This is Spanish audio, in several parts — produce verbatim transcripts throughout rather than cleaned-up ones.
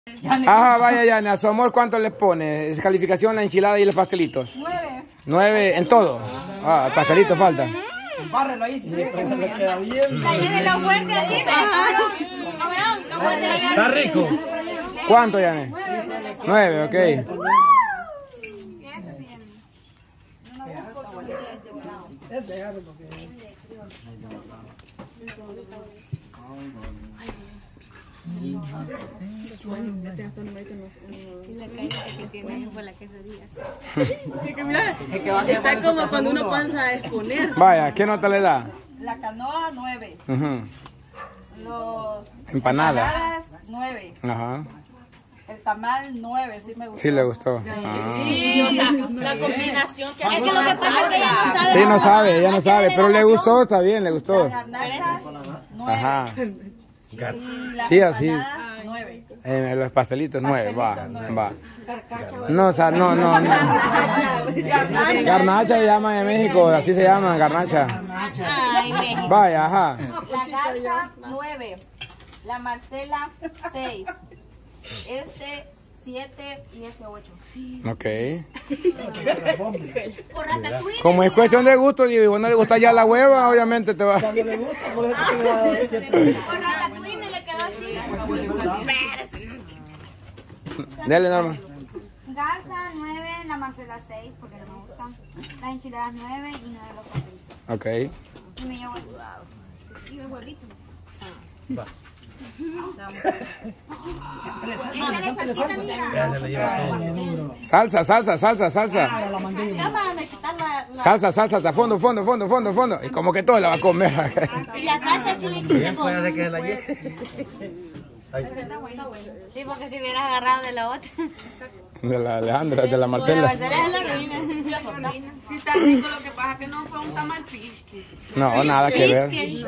Ajá, vaya, Yane, a su amor, ¿cuánto les pone? Calificación, la enchilada y los pastelitos. Nueve. Nueve en todo. Ah, el pastelito falta. Bárrelo ahí, si le queda bien. La lleve lo fuerte así, Está rico. ¿Cuánto, Yane? Nueve, ok. Está como cuando uno pasa a exponer. Vaya, ¿qué nota le da? La canoa, nueve. Uh-huh. Los Empanada. empanadas, nueve. Ajá. El tamal, nueve, sí me gustó. Sí le gustó. Ah. Sí, o sea, la combinación que Es que lo que pasa es que ella no sabe. Sí, no sabe, ella no sabe, pero le gustó, está bien, le gustó. La garnacha, nueve. Ajá. Y la Sí, así. empanada, nueve. Eh, los pastelitos, nueve, va, Pastelitos, nueve. va. No, o sea, no, no, no. Garnacha. Garnacha se llama en México, así se llama, garnacha. Ay, México. Vaya, ajá. La garza, nueve. La Marcela, seis. Este, siete y ese, ocho. Ok. Por ratatouille. Como es cuestión de gusto, digo, y vos no le gusta ya la hueva, obviamente te va. Por ratatouille me le quedó así. Dale, Norma. Garza nueve, la Marcela seis, porque no me gusta. Las enchiladas nueve y nueve los pastelitos. Ok. Y me llevo el sudado. Y el huevito. Va. Salsa, salsa, salsa, salsa. Salsa, salsa, hasta fondo, fondo, fondo, fondo, fondo. Y como que todo la va a comer. Y la salsa sí le hiciste vos. Sí, porque si hubieras agarrado de la otra. De la Alejandra, de la Marcela. La Marcela es la reina. sí está rico, lo que pasa es que no fue un tamal pisque. No, nada que ver.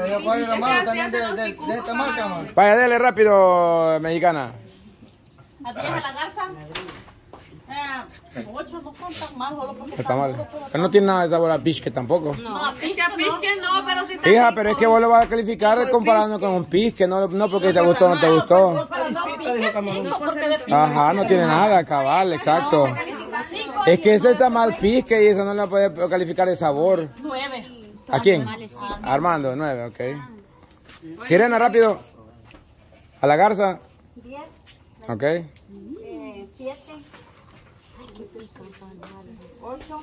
Vaya, dale rápido, mexicana. ¿A ti es a la garza? Eh, ocho no son tan mal, solo porque Está mal. Pero no tiene nada de sabor a pisque tampoco. no, a Es que pisque a no. pisque no, pero sí está Hija, rico. pero es que vos lo vas a calificar comparando con un pisque, no, no porque te gustó o no te gustó. Pero no, pisque cinco, porque de pisque Ajá, no tiene nada, cabal, exacto. Es que ese está mal pisque y eso no le puede calificar de sabor. nueve. ¿A quién? A Armando, nueve, ok. Sirena, rápido. A la garza. diez, Ok. eh, siete, ocho,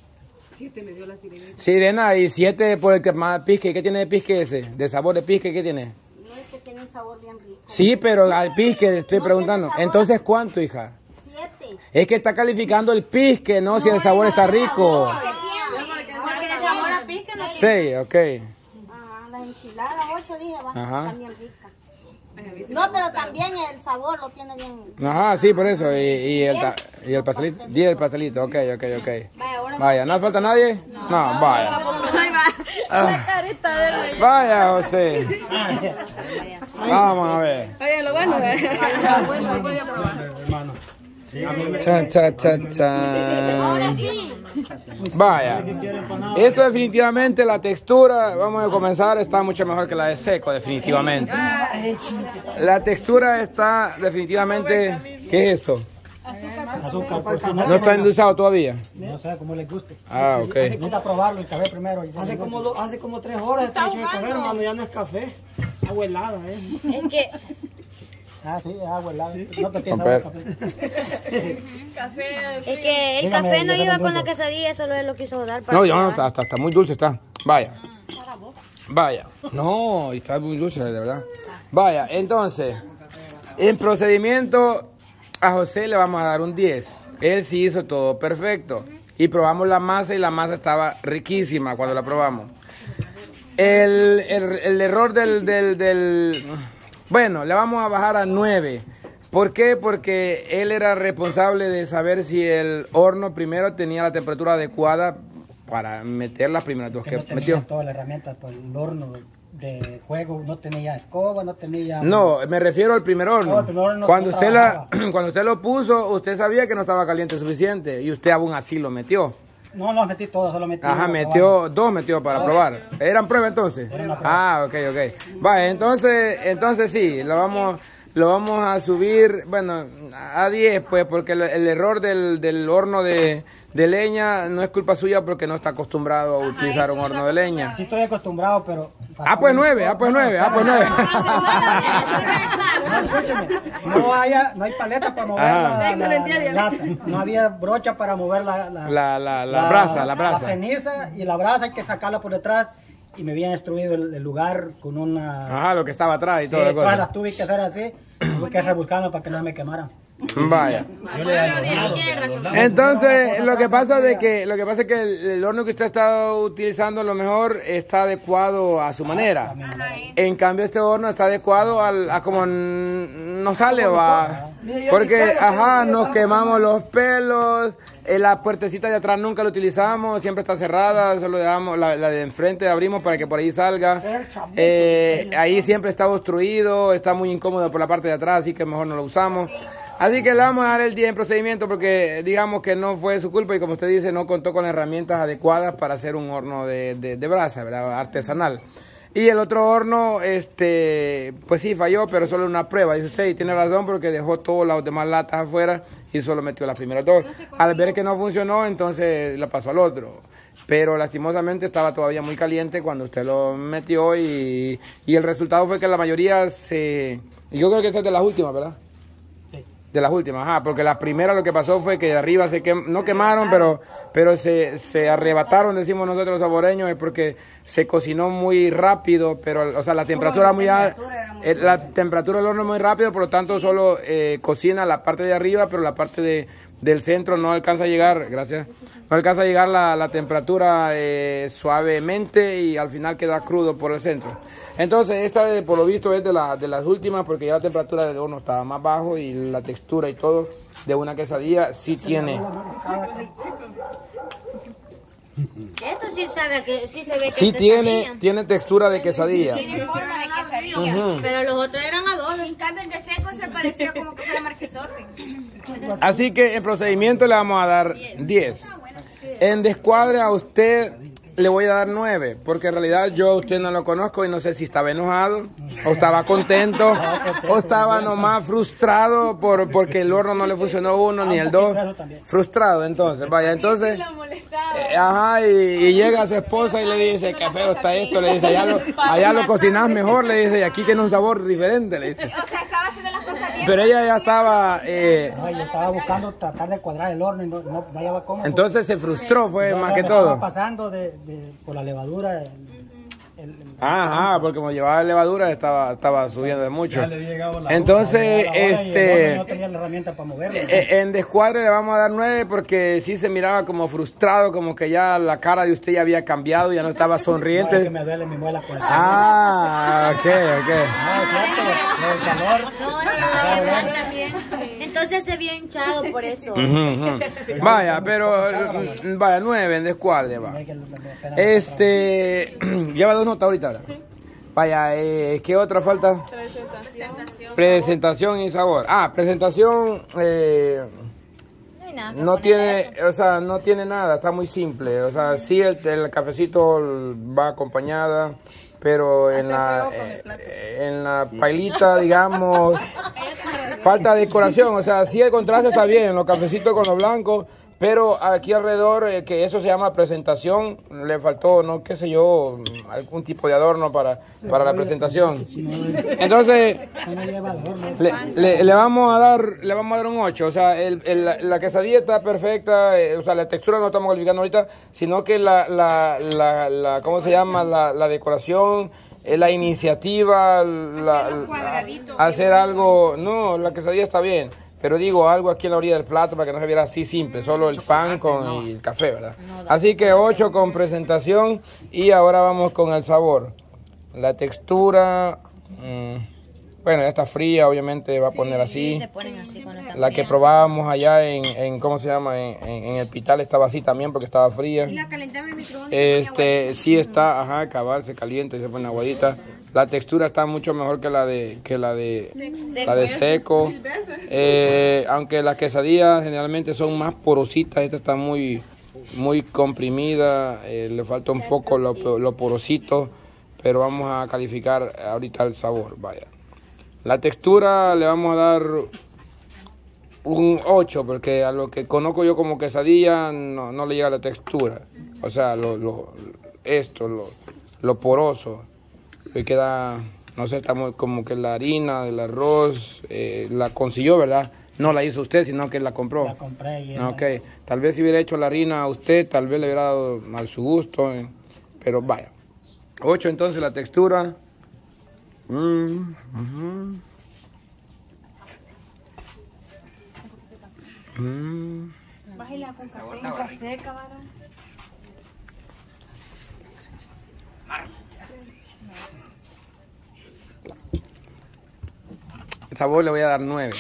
Sirena y siete por el que más pisque. ¿Qué tiene de pisque ese? ¿De sabor de pisque qué tiene? no es que tiene un sabor bien rico. Sí, pero al pisque te estoy preguntando. Entonces, ¿cuánto, hija? siete. Es que está calificando el pisque, no si el sabor está rico. Porque de sabor a pisque no tiene. seis, ok. Ajá, las enchiladas ocho dije, va, Ajá. también ricas. No, pero también el sabor lo tiene bien. Ajá, sí, por eso. Y, y el, ta- y el pastelito. diez el pastelito, ok, ok, ok. Vaya, ¿no falta nadie? No, vaya. Ah. Vaya, José. Vamos a ver. Oye, lo bueno es. Cha, cha, cha, cha. Vaya. Esto definitivamente, la textura, vamos a comenzar, está mucho mejor que la de seco, definitivamente. La textura está definitivamente... ¿Qué es esto? Azúcar, porque no, ¿No está endulzado todavía? no sé cómo les guste. Ah, ok. Necesita probarlo el café primero. Hace como, do- hace como tres horas está hecho de café, hermano, ya no es café. Agua helada, eh. Es que Ah, sí, es agua helada. No te tiene Comper- sabor café. Es que el Dígame, café no dígame iba un con la dulce. quesadilla, eso es lo que quiso dar para No, ya no, probar. está, está, está muy dulce, está. Vaya. Vaya. No, está muy dulce, de verdad. Vaya, entonces, en procedimiento, a José le vamos a dar un diez. Él sí hizo todo perfecto. Y probamos la masa y la masa estaba riquísima cuando la probamos. El, el- el error del, del, del... Bueno, le vamos a bajar a nueve. ¿Por qué? Porque él era responsable de saber si el horno primero tenía la temperatura adecuada para meter las primeras dos que No tenía metió. todas las herramientas para el horno de juego, no tenía escoba, no tenía... No, me refiero al primer horno. No, el primer horno Cuando no usted la, trabajaba. cuando usted lo puso, usted sabía que no estaba caliente suficiente y usted aún así lo metió. No, no metí todo, solo metí... Ajá, uno metió, dos metió para probar. ¿Eran pruebas entonces? Ah, ok, ok. Vaya, entonces, entonces sí, lo vamos, lo vamos a subir, bueno, a diez, pues, porque el, el error del, del horno de, de leña no es culpa suya porque no está acostumbrado a utilizar un horno de leña. Sí estoy acostumbrado, pero... Ah, pues nueve, ah, pues nueve, ah, pues nueve. No, haya, no hay paleta para mover Ajá. la, la, la lata. No había brocha para mover la, la, La, la, la brasa, la brasa. La ceniza y la brasa hay que sacarla por detrás. Y me habían destruido el, el lugar con una... Ajá, lo que estaba atrás y Sí, toda la todas cosa. las tuve que hacer así. Tuve que rebuscarme para que no me quemaran. Vaya. Tiene razón. Entonces, lo que pasa de que lo que pasa es que el, el horno que usted está utilizando a lo mejor está adecuado a su manera. En cambio, este horno está adecuado al, a como n- no sale, va. Porque, ajá, nos quemamos los pelos. eh, La puertecita de atrás nunca la utilizamos, siempre está cerrada, solo dejamos la, la de enfrente abrimos para que por ahí salga. Eh, ahí siempre está obstruido, está muy incómodo por la parte de atrás, así que mejor no lo usamos. Así que le vamos a dar el día en procedimiento porque digamos que no fue su culpa y como usted dice no contó con herramientas adecuadas para hacer un horno de, de, de brasa, ¿verdad? Artesanal. Y el otro horno, este, pues sí falló, pero solo una prueba, dice usted, y tiene razón porque dejó todas las demás latas afuera y solo metió las primeras dos. Al ver que no funcionó, entonces la pasó al otro. Pero lastimosamente estaba todavía muy caliente cuando usted lo metió y, y el resultado fue que la mayoría se... Yo creo que esta es de las últimas, ¿verdad? De las últimas, ajá, porque las primeras lo que pasó fue que de arriba se quem, no quemaron, pero, pero se, se arrebataron, decimos nosotros los saboreños, es porque se cocinó muy rápido, pero, o sea, la temperatura muy alta, la temperatura del horno es muy rápido, por lo tanto solo eh, cocina la parte de arriba, pero la parte de, del centro no alcanza a llegar, gracias, no alcanza a llegar la, la temperatura eh, suavemente y al final queda crudo por el centro. Entonces esta de, por lo visto es de, la, de las últimas porque ya la temperatura del horno estaba más bajo y la textura y todo de una quesadilla sí tiene. Esto sí sabe que sí se ve que Sí es tiene, quesadilla. tiene textura de quesadilla. Tiene forma de quesadilla. Ujú. Pero los otros eran adobo. En cambio, el de seco se pareció como que fuera marquesorte. Así que en procedimiento le vamos a dar diez. En descuadre a usted le voy a dar nueve, porque en realidad yo a usted no lo conozco y no sé si estaba enojado, o estaba contento, o estaba nomás frustrado por porque el horno no le funcionó uno ni el dos. Frustrado, entonces, vaya, entonces, eh, ajá, y, y llega su esposa y le dice, qué feo está esto, le dice, allá lo, allá lo cocinás mejor, le dice, y aquí tiene un sabor diferente, le dice. O sea, estaba haciendo las cosas bien. Pero ella ya estaba, eh, No, yo estaba buscando tratar de cuadrar el horno y no, no, no hallaba cómo. entonces se frustró, fue Yo más me que estaba todo. pasando de, de, por la levadura. El, el, el- Ajá, porque como llevaba levadura estaba, estaba subiendo de mucho. Ya le había llegado la Entonces, hora y el horno este, no tenía la herramienta para moverlo. eh, en descuadre le vamos a dar nueve porque sí se miraba como frustrado, como que ya la cara de usted ya había cambiado, ya no estaba No, es que sonriente. me duele mi muela con el Ah, ok, ok. No, es cierto, el calor. No, no, la verdad también. Entonces se vio hinchado por eso. Ujú, ujú. Vaya, pero, mm, vaya, nueve en descuadre, va. Hay que- apenas- Este, lleva dos notas ahorita. ¿verdad? Vaya, eh, ¿qué otra falta? Presentación. Presentación y sabor. Ah, presentación, eh, No hay nada que no ponerle tiene, eso. o sea, no tiene nada, está muy simple. O sea, sí el, el cafecito va acompañada, pero en la, eh, en la pailita, digamos, falta decoración. O sea, sí el contraste está bien, los cafecitos con los blancos, pero aquí alrededor, eh, que eso se llama presentación, le faltó, no qué sé yo, algún tipo de adorno para, para la presentación. Entonces, no me lleva el horno. le, le- le vamos a dar le vamos a dar un ocho, o sea, el, el- la, la quesadilla está perfecta, eh, o sea, la textura no estamos calificando ahorita, sino que la, la, la, la ¿cómo se llama? La, la decoración, eh, la iniciativa, la, la- hacer algo, no, la quesadilla está bien, pero digo algo aquí en la orilla del plato para que no se viera así simple, solo el pan con y el café, ¿verdad? Así que ocho con presentación y ahora vamos con el sabor. La textura, mm, bueno, ya está fría, obviamente va a poner así. Se ponen así con esta La que fría. probábamos allá en, en ¿cómo se llama? En, en- en el Pital estaba así también porque estaba fría. La calentaba en el microondas. Este, sí está, ajá, cabal, se calienta y se pone aguadita. La textura está mucho mejor que la de que la de la de seco. Eh, aunque las quesadillas generalmente son más porositas, esta está muy muy comprimida, eh, le falta un poco lo, lo porosito, pero vamos a calificar ahorita el sabor, vaya. La textura le vamos a dar un ocho, porque a lo que conozco yo como quesadilla no, no le llega la textura. O sea, lo, lo, esto, lo, lo poroso. Que queda, no sé, está muy como que la harina del arroz, eh, la consiguió, ¿verdad? No la hizo usted, sino que la compró. La compré y Ok, tal vez si hubiera hecho la harina a usted, tal vez le hubiera dado mal su gusto, eh, pero vaya. ocho entonces la textura. Mm, uh-huh. mm. Bájale con café. Con café, camarón. El sabor le voy a dar nueve.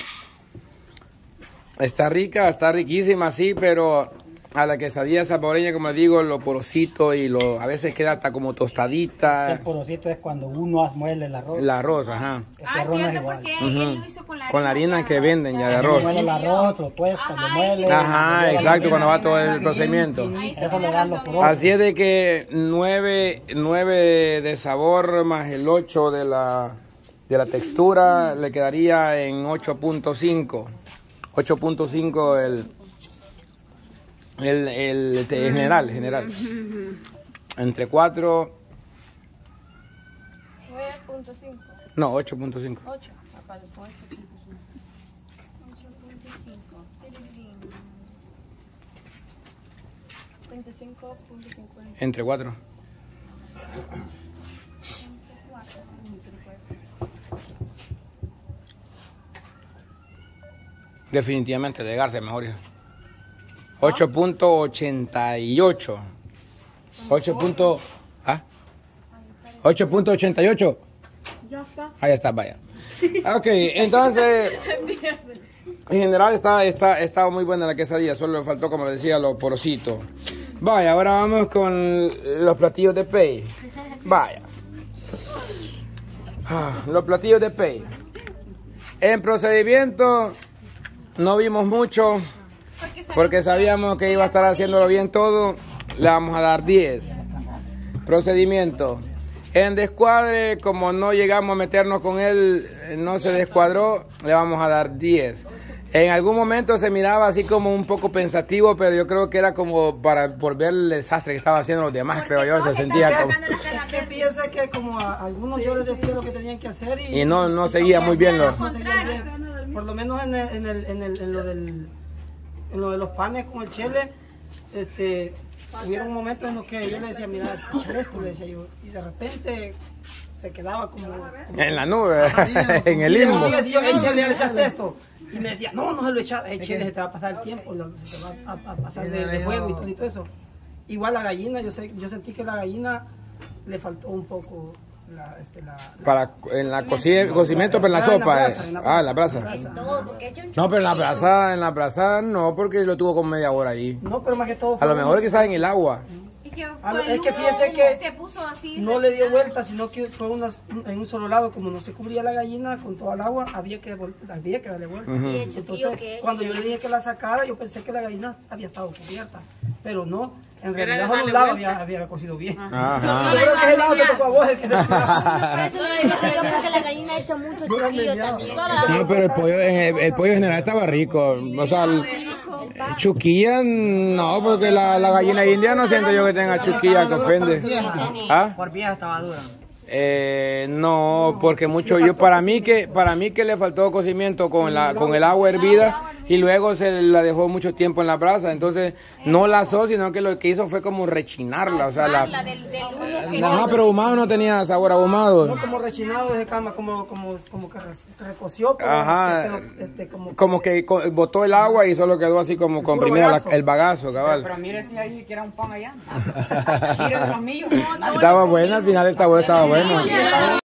Está rica, está riquísima, sí, pero a la quesadilla salvadoreña, como les digo, lo porosito y lo a veces queda hasta como tostadita. El porosito es cuando uno muele el arroz. El arroz, ajá. Este Ah, arroz no es cierto, igual. porque Ujú. él lo hizo con la harina. Con la harina que venden ya de Uno arroz. muele el arroz, lo tuesta, lo muele. Ajá, exacto, cuando va todo el procedimiento. Eso le da los porosos. Así es de que nueve, nueve de sabor más el ocho de la, de la textura le quedaría en ocho punto cinco. ocho punto cinco el, el, el, el general, general. Entre cuatro. nueve punto cinco. No, ocho punto cinco. ocho. Papá, después ocho punto cinco. veinticinco punto cincuenta. Entre cuatro. Definitivamente de Garza mejor. ocho punto ochenta y ocho. ocho. ¿Ah? ocho punto ochenta y ocho. Ya está. Ahí está, vaya. Ok, entonces, en general está, está, está muy buena la quesadilla, solo le faltó, como les decía, lo porosito. Vaya, ahora vamos con los platillos de pay. Vaya. Ah, los platillos de pay. En procedimiento no vimos mucho, porque sabíamos que iba a estar haciéndolo bien todo. Le vamos a dar diez. Procedimiento. En descuadre, como no llegamos a meternos con él, no se descuadró, le vamos a dar diez. En algún momento se miraba así como un poco pensativo, pero yo creo que era como para por ver el desastre que estaba haciendo los demás, creo yo, se sentía como... Que piensa que como a algunos yo les decía lo que tenían que hacer y... Y no, no seguía muy bien lo... no seguían bien. Por lo menos en, el, en, el, en, el, en, lo del, en lo de los panes con el chile, este... Hubiera un momento en los que yo le decía, mira, echar esto, le decía yo, y de repente se quedaba como... como En la nube, en el limbo. Y yo decía, échale, echaste esto. Y me decía, no, no se lo echaste, échale, se te va a pasar el tiempo, se te va a, a pasar de, de fuego y todo, y todo eso. Igual la gallina, yo, sé, yo sentí que la gallina le faltó un poco la... Este, la, la Para en la cocina, cocimiento, pero en la sopa. eh. Ah, en la brasa. En todo, porque echa un No, pero en la chorrito. brasa, en la brasa no, porque lo tuvo con media hora ahí. no, pero más que todo... A lo mejor quizás en el agua. Y que Ah, fue es que nudo, fíjese que se puso así. no le dio vuelta, sino que fue unas, en un solo lado, como no se cubría la gallina con toda el agua, había que, devol- había que darle vuelta. Y el chiquillo Entonces, que cuando yo le dije que la sacara, yo pensé que la gallina había estado cubierta, pero no, en Era realidad de solo un darle lado vuelta. había, había cocido bien. Ajá. Yo creo que el lado que tocó a vos el que te Por eso le decía que yo, porque la gallina echa mucho chiquillo también. No, pero el pollo, el, el pollo en general estaba rico. O sea, el, chuquilla no, porque la, la gallina india no siento yo que tenga chuquilla que ofende. ¿Ah? Por vieja estaba dura. Eh, no, porque mucho yo para mí que para mí que le faltó cocimiento con la con el agua hervida y luego se la dejó mucho tiempo en la brasa, entonces no la asó, sino que lo que hizo fue como rechinarla, o sea, la La del, del humo que ajá, pero ahumado no tenía sabor ahumado. No como rechinado desde cama, como, como, como que re- recoció, pero, Ajá. pero, este, como, Como que co- botó el agua y solo quedó así como comprimida la- bagazo. el bagazo, cabal. Pero mire si ahí que era un pan allá. Mire de los míos. Estaba buena, al final el sabor estaba bueno.